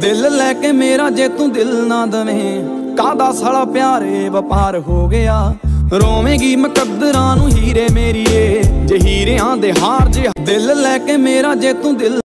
दिल लैके मेरा जे तू दिल ना दवें कादा साला प्यारे वपार हो गया। रोवेगी मुकद्दरां नूं हीरे मेरीए जे हीरियां दे हार जे दिल लैके मेरा जे तू दिल